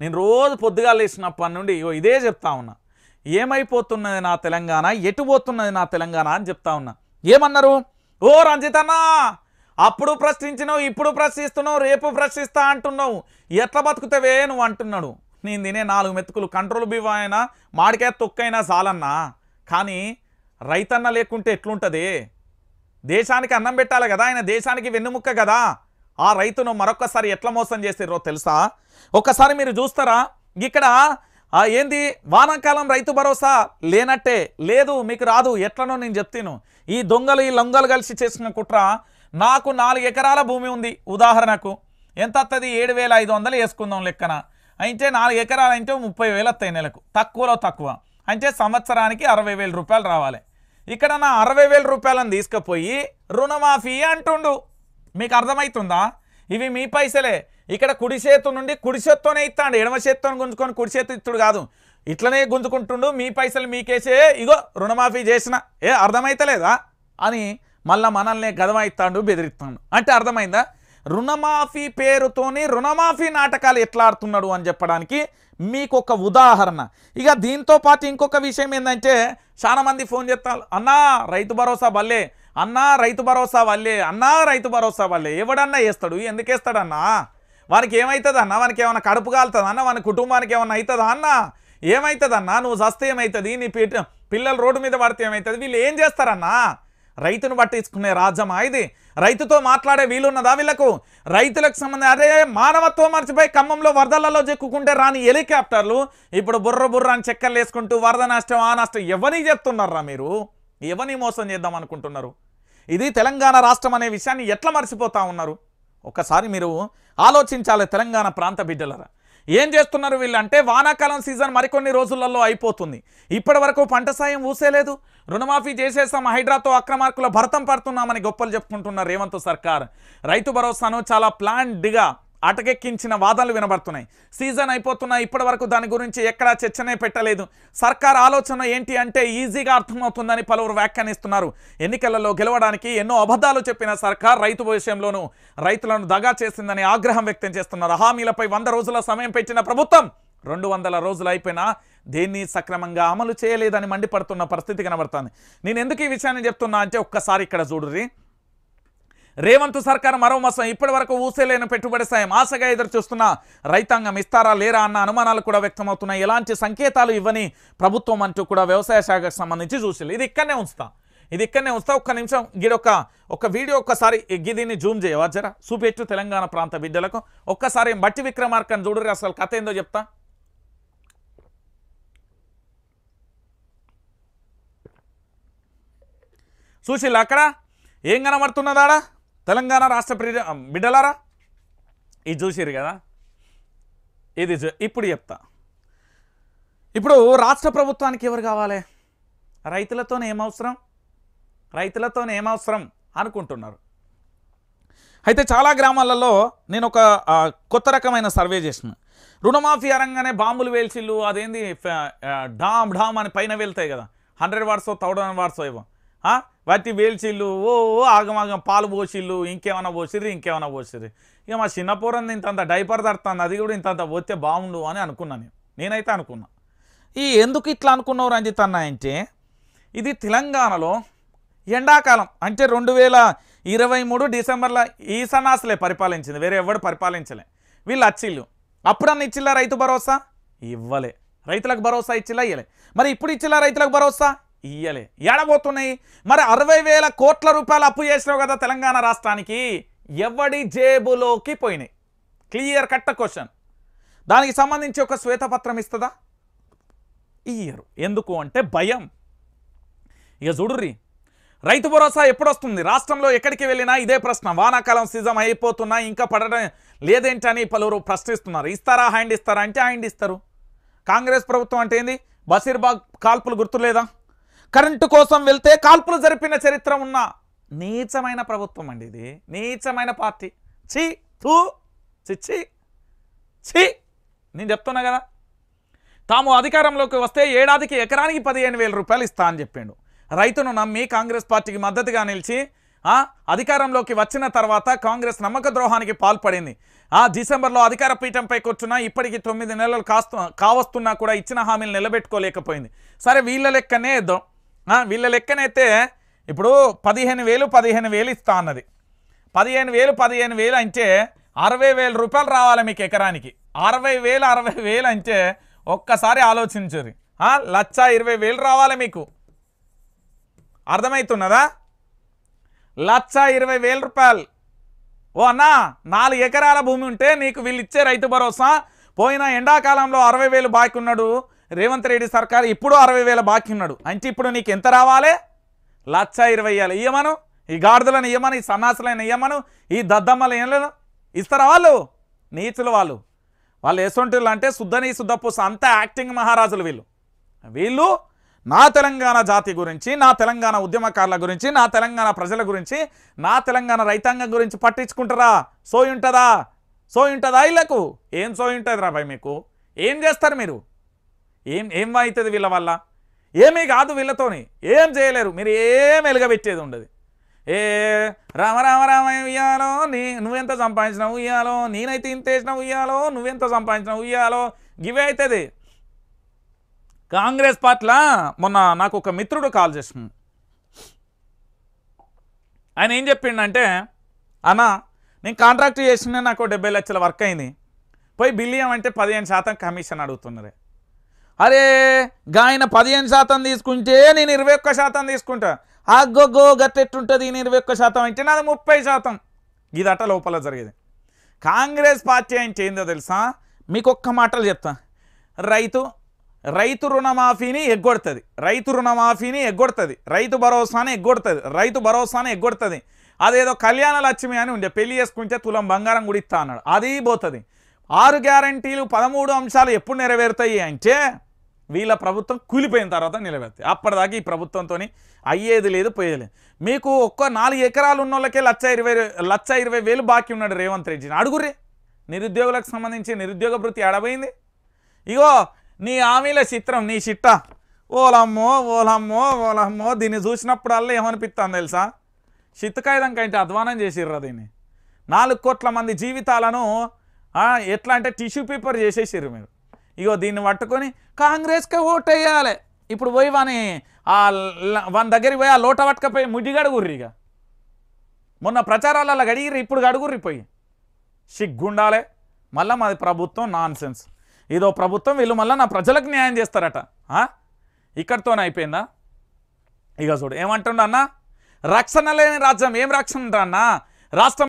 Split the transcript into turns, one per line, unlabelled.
నేను రోజు పొద్దుగాల లేచినప్పటి నుండి ఇదే చెప్తా ఉన్నా, ఏమైపోతున్నది నా తెలంగాణ, ఎటు పోతున్నది నా తెలంగాణ అని చెప్తా ఉన్నా. ఏమన్నారు? ఓ రంజితన్నా, అప్పుడు ప్రశ్నించినావు, ఇప్పుడు ప్రశ్నిస్తున్నావు, రేపు ప్రశ్నిస్తా అంటున్నావు, ఎట్లా బతుకుతావే నువ్వు అంటున్నాడు. నేను తినే 4 మెతుకులు కంట్రోల్ బివ్ అయినా మాడికాయ తొక్కైనా చాలన్నా, కానీ రైతన్న లేకుంటే ఎట్లుంటుంది? దేశానికి అన్నం పెట్టాలి కదా, ఆయన దేశానికి వెన్నుముక్క కదా. ఆ రైతును మరొకసారి ఎట్లా మోసం చేసిర్రో తెలుసా? ఒక్కసారి మీరు చూస్తారా? ఇక్కడ ఏంది వానాకాలం రైతు భరోసా లేనట్టే, లేదు మీకు రాదు, ఎట్లనో నేను చెప్తాను. ఈ దొంగలు ఈ లొంగలు కలిసి చేసిన కుట్ర. నాకు 4 ఎకరాల భూమి ఉంది, ఉదాహరణకు ఎంత వస్తుంది? 7,500 వేసుకుందాం లెక్కన. అయితే 4 ఎకరాలు అంటే 30,000 వస్తాయి నెలకు, తక్కువలో తక్కువ. అంటే సంవత్సరానికి 60,000 రూపాయలు రావాలి. ఇక్కడ నా 60,000 రూపాయలను తీసుకుపోయి రుణమాఫీ అంటుండు. మీకు అర్థమవుతుందా? ఇవి మీ పైసలే. ఇక్కడ కుడి చేతు నుండి కుడి చేత్తోనే ఇస్తాడు, ఎడమ చేత్తోని గుంజుకొని కుడి చేతు ఇస్తుడు కాదు, ఇట్లనే గుంజుకుంటుండు. మీ పైసలు మీకేసే, ఇగో రుణమాఫీ చేసిన, అర్థమైతలేదా అని మళ్ళీ మనల్ని గదమైస్తాడు, బెదిరిస్తాడు. అంటే అర్థమైందా? రుణమాఫీ పేరుతోని రుణమాఫీ నాటకాలు ఎట్లా ఆడుతున్నాడు అని చెప్పడానికి మీకు ఒక ఉదాహరణ. ఇక దీంతో పాటు ఇంకొక విషయం ఏంటంటే, చాలామంది ఫోన్ చేస్తారు, అన్నా రైతు భరోసా బల్లే, అన్నా రైతు భరోసా వల్లే, అన్నా రైతు భరోసా వల్లే. ఎవడన్నా వేస్తాడు? ఎందుకు వేస్తాడన్నా? వానికి ఏమవుతుంది అన్న? వానికి ఏమైనా కడుపు కాలుతుంది అన్న? వాని కుటుంబానికి ఏమన్నా అవుతుందా అన్న? ఏమవుతుందన్నా? నువ్వు చస్తే ఏమవుతుంది? నీ పిల్లలు రోడ్డు మీద పడితే ఏమవుతుంది? వీళ్ళు ఏం చేస్తారన్నా? రైతును పట్టించుకునే రాజ్యమా ఇది? రైతుతో మాట్లాడే వీలున్నదా వీళ్ళకు? రైతులకు సంబంధం అదే మానవత్వం మర్చిపోయి ఖమ్మంలో వరదలలో చెక్కుకుంటే రాని హెలికాప్టర్లు ఇప్పుడు బుర్ర బుర్ర అని చెక్కలు వేసుకుంటూ వరద నష్టం ఆ నష్టం ఎవరిని చెప్తున్నారా మీరు? ఎవరిని మోసం చేద్దాం అనుకుంటున్నారు? ఇది తెలంగాణ రాష్ట్రం అనే విషయాన్ని ఎట్లా మర్చిపోతా ఉన్నారు? ఒకసారి మీరు ఆలోచించాలి తెలంగాణ ప్రాంత బిడ్డలరా. ఏం చేస్తున్నారు వీళ్ళు అంటే, వానాకాలం సీజన్ మరికొన్ని రోజులలో అయిపోతుంది, ఇప్పటి వరకు పంట సాయం ఊసేలేదు, రుణమాఫీ చేసేసాం, హైడ్రాతో అక్రమార్కుల భరతం పడుతున్నామని గొప్పలు చెప్పుకుంటున్నారు రేవంత్ సర్కార్. రైతు భరోసాను చాలా ప్లాన్డ్గా అటకెక్కించిన వాదనలు వినబడుతున్నాయి. సీజన్ అయిపోతున్నా ఇప్పటి వరకు దాని గురించి ఎక్కడా చర్చనే పెట్టలేదు. సర్కార్ ఆలోచన ఏంటి అంటే ఈజీగా అర్థమవుతుందని పలువురు వ్యాఖ్యానిస్తున్నారు. ఎన్నికలలో గెలవడానికి ఎన్నో అబద్ధాలు చెప్పిన సర్కార్ రైతు విషయంలోనూ రైతులను దగా చేసిందని ఆగ్రహం వ్యక్తం చేస్తున్నారు. హామీలపై 100 రోజుల సమయం పెట్టిన ప్రభుత్వం 200 రోజులు అయిపోయినా దేన్ని సక్రమంగా అమలు చేయలేదని మండిపడుతున్న పరిస్థితి కనబడుతుంది. నేను ఎందుకు ఈ విషయాన్ని చెప్తున్నా అంటే, ఒక్కసారి ఇక్కడ చూడుర్రి. రేవంత్ సర్కార్ మరో మాసం ఇప్పటి వరకు ఊసేలేని పెట్టుబడి సాయం ఆశగా ఎదురు చూస్తున్న రైతాంగం ఇస్తారా లేరా అన్న అనుమానాలు కూడా వ్యక్తమవుతున్నాయి. ఎలాంటి సంకేతాలు ఇవ్వని ప్రభుత్వం అంటూ కూడా వ్యవసాయ శాఖకు సంబంధించి చూసి ఇది ఇక్కడనే ఉంచుతా ఒక్క నిమిషం ఒక వీడియో ఒక్కసారి దీన్ని జూమ్ చేయవా జరా చూపెట్టు తెలంగాణ ప్రాంత బిడ్డలకు. ఒక్కసారి బట్టి విక్రమార్కని చూడరు, అసలు కథ ఏందో చెప్తా. చూసిల్లా అక్కడ ఏం కనబడుతున్నదాడా? తెలంగాణ రాష్ట్ర బిడ్డలారా ఇది చూసిరు కదా, ఇది ఇప్పుడు చెప్తా. ఇప్పుడు రాష్ట్ర ప్రభుత్వానికి ఎవరు కావాలి? రైతులతోనే ఏమవసరం అనుకుంటున్నారు. అయితే చాలా గ్రామాలలో నేను ఒక కొత్త రకమైన సర్వే చేసిన. రుణమాఫీ అరంగానే బాంబులు వేల్చిళ్ళు, అదేంది ఢామ్ అని పైన వెళ్తాయి కదా, 100 వాట్స్ 1000 వాట్స్ ఏవో, వాటి వేల్చిళ్ళు ఓ ఆగమాగం పాలు పోసిళ్ళు, ఇంకేమైనా పోసిర్రు. ఇక మా చిన్నపోరం ఇంతంత డైపర్ తడుతుంది, అది కూడా ఇంతంత పోతే బాగుండు అని అనుకున్నాను. నేనైతే అనుకున్నా. ఎందుకు ఇట్లా అనుకున్నావు రంజిత్ అన్న అంటే, ఇది తెలంగాణలో ఎండాకాలం అంటే 2023 డిసెంబర్లో ఈ సన్నాసులే పరిపాలించింది, వేరే ఎవడు పరిపాలించలే. వీళ్ళు వచ్చిళ్ళు. అప్పుడన్నా ఇచ్చిల్లా రైతు భరోసా? ఇవ్వలే. రైతులకు భరోసా ఇచ్చిల్లా? ఇయ్యలే. మరి ఇప్పుడు ఇచ్చిల్లా రైతులకు భరోసా? ఇయ్యలే. ఏడబోతున్నాయి మరి? 60,000 కోట్ల రూపాయలు అప్పు చేసినావు కదా తెలంగాణ రాష్ట్రానికి, ఎవడి జేబులోకి పోయినాయి? Clear cut question. దానికి సంబంధించి ఒక శ్వేతపత్రం ఇస్తుందా? ఇయ్యరు. ఎందుకు అంటే భయం. ఇక చూడుర్రి, రైతు భరోసా ఎప్పుడొస్తుంది? రాష్ట్రంలో ఎక్కడికి వెళ్ళినా ఇదే ప్రశ్న. వానాకాలం సీజన్ అయిపోతున్నా ఇంకా పడడం లేదేంటని పలువురు ప్రశ్నిస్తున్నారు. ఇస్తారా హ్యాండ్ ఇస్తారా అంటే హ్యాండ్ ఇస్తారు. కాంగ్రెస్ ప్రభుత్వం అంటే ఏంది? బషీర్బాగ్ కాల్పులు గుర్తులేదా? కరెంటు కోసం వెళ్తే కాల్పులు జరిపిన చరిత్ర ఉన్న నీచమైన ప్రభుత్వం అండి ఇది, నీచమైన పార్టీ. నేను చెప్తున్నా కదా, తాము అధికారంలోకి వస్తే ఏడాదికి ఎకరానికి 15,000 రూపాయలు ఇస్తా అని చెప్పిండు. రైతును నమ్మి కాంగ్రెస్ పార్టీకి మద్దతుగా నిలిచి అధికారంలోకి వచ్చిన తర్వాత కాంగ్రెస్ నమ్మక ద్రోహానికి పాల్పడింది. డిసెంబర్లో అధికార పీఠంపై కూర్చున్నా ఇప్పటికి 9 నెలలు కావస్తున్నా కూడా ఇచ్చిన హామీలు నిలబెట్టుకోలేకపోయింది. సరే వీళ్ళ లెక్కనే ఇద్దాం. వీళ్ళ లెక్కనైతే ఇప్పుడు 15,000 ఇస్తా అన్నది. 15,000 అంటే 60,000 రూపాయలు రావాలి మీకు ఎకరానికి. 60,000 అంటే ఒక్కసారి ఆలోచించుర్రి. 1,20,000 రావాలి మీకు. అర్థమవుతున్నదా? 1,20,000 రూపాయలు. ఓ అన్నా 4 ఎకరాల భూమి ఉంటే నీకు వీళ్ళు ఇచ్చే రైతు భరోసా పోయిన ఎండాకాలంలో 60,000 బాకీ ఉన్నాడు రేవంత్ రెడ్డి సర్కారు, ఇప్పుడు 60,000 బాకీ ఉన్నాడు అంటే ఇప్పుడు నీకు ఎంత రావాలి? 1,20,000 ఇయ్యమను. ఈ గాడిదలను ఇయ్యమను, ఈ సన్నాసులను ఇయ్యమను, ఈ దద్దమ్మలు ఏం ఇస్తారా? వాళ్ళు నీచులు. వాళ్ళు ఎసొంటిలు అంటే శుద్ధని శుద్ధపూస అంతా యాక్టింగ్ మహారాజులు వీళ్ళు. నా తెలంగాణ జాతి గురించి, నా తెలంగాణ ఉద్యమకారుల గురించి, నా తెలంగాణ ప్రజల గురించి, నా తెలంగాణ రైతాంగం గురించి పట్టించుకుంటారా? సోయుంటుందా వీళ్ళకు? ఏం సోయుంటుంది రా భయ్ మీకు? ఏం చేస్తారు మీరు? ఏం అవుతుంది వీళ్ళ వల్ల? ఏమీ కాదు, వీళ్ళతోని ఏం చేయలేరు. మీరు ఏం వెలుగబెట్టేది ఉండదు. రామ రామ రామ ఉయ్యాలో, నువ్వెంత సంపాదించినావు ఉయ్యాలో, నేనైతే ఇంత వేసినావు ఉయ్యాలో, నువ్వెంత సంపాదించినావు ఉయ్యాలో, గివే అవుతుంది. కాంగ్రెస్ పార్టీలో మొన్న నాకు ఒక మిత్రుడు కాల్ చేసిన ఆయన ఏం చెప్పిండంటే, అన్నా నేను కాంట్రాక్ట్ చేసిన నాకు 70 లక్షల వర్క్ అయింది, పోయి బిల్లు అంటే 15% కమిషన్ అడుగుతున్నరే. అరే గాయన 15% తీసుకుంటే నేను 21% తీసుకుంటా. అగ్గొగ్గో గట్టెట్టుంటుంది, నేను 21% అంటే నాది 30%. ఇదట లోపల జరిగేది. కాంగ్రెస్ పార్టీ అంటే ఏందో తెలుసా? మీకు ఒక్క మాటలు చెప్తా. రైతు రుణమాఫీని ఎగ్గొడుతుంది, రైతు భరోసాని ఎగ్గొడుతుంది. అదేదో కళ్యాణ లక్ష్మి అని ఉండే, పెళ్లి చేసుకుంటే తులం బంగారం కూడా ఇస్తా అన్నాడు, అది పోతుంది. 6 గ్యారంటీలు 13 అంశాలు ఎప్పుడు నెరవేరుతాయి అంటే వీళ్ళ ప్రభుత్వం కూలిపోయిన తర్వాత నిలబెడతాయి. అప్పటిదాకా ఈ ప్రభుత్వంతో అయ్యేది లేదు, పోయేది. మీకు ఒక్క 4 ఎకరాలు ఉన్న వాళ్ళకే 1,20,000 బాకీ ఉన్నాడు రేవంత్ రెడ్డిని. అడుగుర్రి నిరుద్యోగులకు సంబంధించి నిరుద్యోగ భృతి ఆడబోయింది. ఇగో నీ హామీల చిత్రం, నీ చిట్ట ఓలమ్మో దీన్ని చూసినప్పుడల్లా ఏమనిపిస్తాను తెలుసా? చిత్తకాయుధం కంటే అధ్వానం చేసిర్రా దీన్ని. 4 కోట్ల మంది జీవితాలను ఎట్లా అంటే టిష్యూ పేపర్ చేసేసారు మీరు. ఇగో దీన్ని పట్టుకొని కాంగ్రెస్కే ఓటు వేయాలి. ఇప్పుడు పోయి వాని దగ్గరికి పోయి ఆ లోట పట్టుకపోయి ముడ్డిగడుగుర్రి. ఇక మొన్న ప్రచారాలలో గడిగిర్రి, ఇప్పుడు గడుగుర్రి పోయి. సిగ్గుండాలే. మళ్ళీ మాది ప్రభుత్వం నాన్ సెన్స్. ఇదో ప్రభుత్వం, వీళ్ళు మళ్ళీ నా ప్రజలకు న్యాయం చేస్తారట. ఇక్కడితోనే అయిపోయిందా? ఇక చూడు ఏమంటుండ అన్న, రక్షణ లేని రాజ్యం ఏం రక్షణ అన్న? రాష్ట్రం